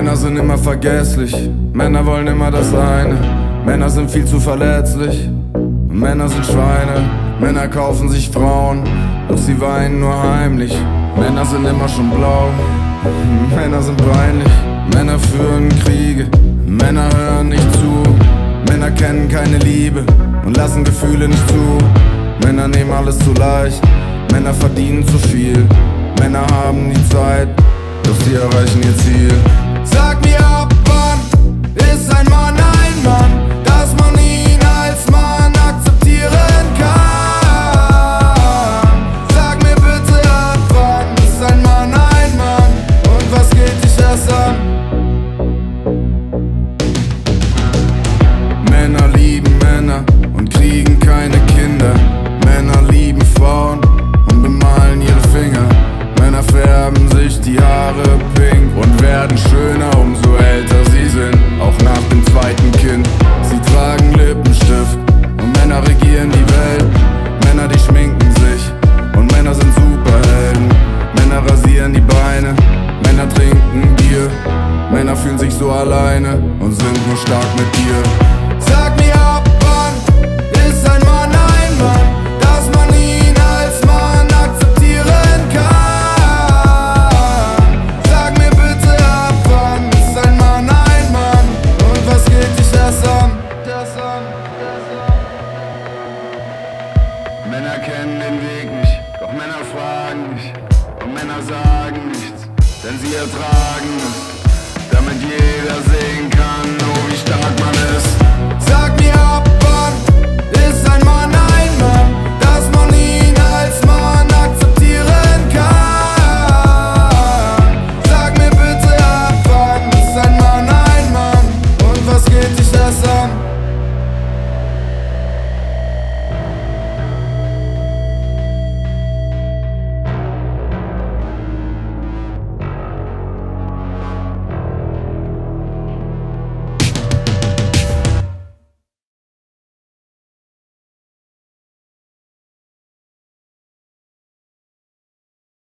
Männer sind immer vergesslich, Männer wollen immer das eine. Männer sind viel zu verletzlich, Männer sind Schweine. Männer kaufen sich Frauen, doch sie weinen nur heimlich. Männer sind immer schon blau, Männer sind peinlich. Männer führen Kriege, Männer hören nicht zu. Männer kennen keine Liebe und lassen Gefühle nicht zu. Männer nehmen alles zu leicht, Männer verdienen zu viel. Männer haben nie Zeit, doch sie erreichen ihr Ziel. Sag mir ab wann ist ein Mann, dass man ihn als Mann akzeptieren kann. Sag mir bitte ab wann ist ein Mann und was geht dich das an? Männer lieben Männer und kriegen keine Kinder. Männer lieben Frauen und bemalen ihre Finger. Männer färben sich die Haare pink und werden schöner, umso älter sie sind, auch nach dem zweiten Kind. Sie tragen Lippenstift und Männer regieren die Welt. Männer, die schminken sich und Männer sind Superhelden. Männer rasieren die Beine, Männer trinken Bier. Männer fühlen sich so alleine und sind nur stark mit dir. Sag mir